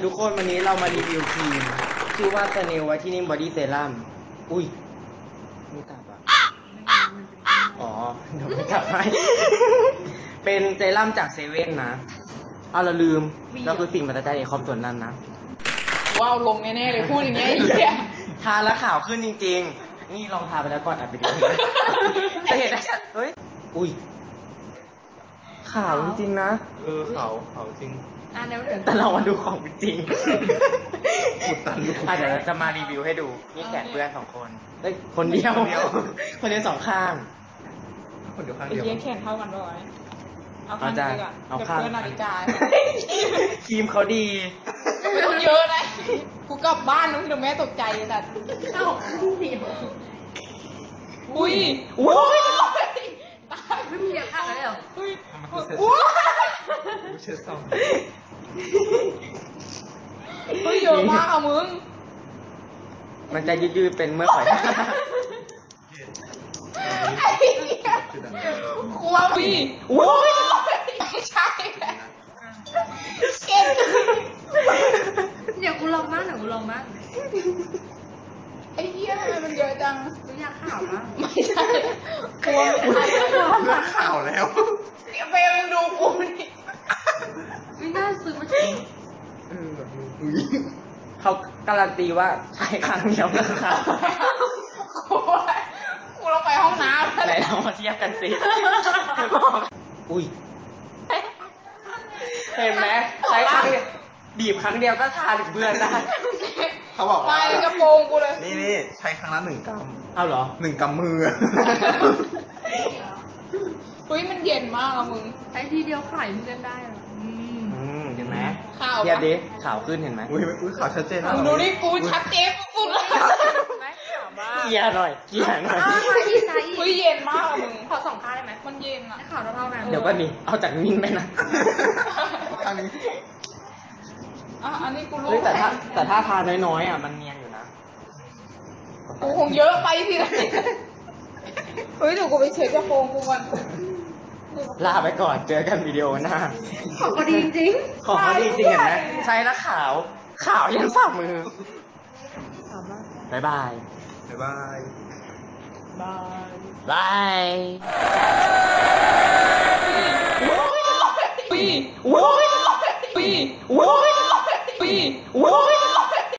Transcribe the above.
ดีทุกคนวันนี้เรามารีวิวครีมชื่อว่าสเนลไวท์ที่นิ่มบอดี้เซรั่มอุ้ยไม่กลับอ่ะอ๋อเดี๋ยวไม่กลับให้เป็นเซรั่มจากเซเว่นนะเอาเราลืมเราคือสิ่งมหัศจรรย์ในคอมส่วนนั้นนะว้าวลงแน่ๆเลยพูดอย่างเงี้ยไอ้เหี้ยทาแล้วขาวขึ้นจริงๆนี่ลองทาไปแล้วก่อนอัดไปดูจะเห็นนะเฮ้ยอุ้ยขาวจริงๆนะขาวจริงแต่เรามาดูของจริงอุดตันลูกเดี๋ยวจะมารีวิวให้ดูนี่แขนเพื่อน2 คนเฮ้ยคนเดียวคนเดียว2 ข้างคนเดียวข้างไอ้เดียวเหี้ยแขนเท่ากันป่ะวะเอาข้างเดียวเอาข้างเพื่อนนาฬิกาครีมเขาดีไม่ต้องเยอะนะกูกลับบ้านน้องเดี๋ยวแม่ตกใจแต่เอ้าอุ้ยตายไม่มีอะไรข้างเลยเหรออุ้ยไม่เชื่อซ้ำเฮ้ยเยอะมากอะมึงมันจะยืดๆเป็นเมื่อข่อยว้าวพี่ไม่ใช่เก่งเดี๋ยวกูลองมากไอ้เหี้ยมันเยอะจังกูอยากข่าวมากไม่ใช่กลัวเลือกข่าวแล้วเดี๋ยวไปมันดูกูนี่ไม่น่าซื้อมาถึงแบบเขาการันตีว่าใช้ครั้งเดียวนะครับกูลงไปห้องน้ำไหนเรามาเทียบกันสิอุ้ยเห็นไหมใช้ครั้งเดียวบีบครั้งเดียวก็ทาถึงเพื่อนได้เขาบอกไปว่ากระโปรงกูเลยนี่ใช้ครั้งละ1 กรัมเอาเหรอ 1 กำมือเฮ้ยมันเย็นมากอะมึงใช้ทีเดียวขายเพื่อนได้หรอเห็นไหมขาวเทียบดิขาวขึ้นเห็นไหมอุ้ยขาวชัดเจนนะดูดิกูชัดเจนสุดเลยเกียร์หน่อยเฮ้ยเย็นมากอะมึงขอ2 ข้างได้ไหมมันเย็นอะข่าวเท่านั้นเดี๋ยวก็นี่เอาจากนิ่งไปนะข้างนี้อันนี้กูรู้แต่ถ้าทาน้อยๆอ่ะมันเนียนอยู่นะกูคงเยอะไปสิเฮ้ยเดี๋ยวกูไปเช็คกระโปรงกูก่อนลาไปก่อนเจอกันวิดีโอหน้าของเขาดีจริงของเขาดีจริงเห็นไหมใช้แล้วขาวยันฝ่ามือบ๊ายบายบายบายอุ้ย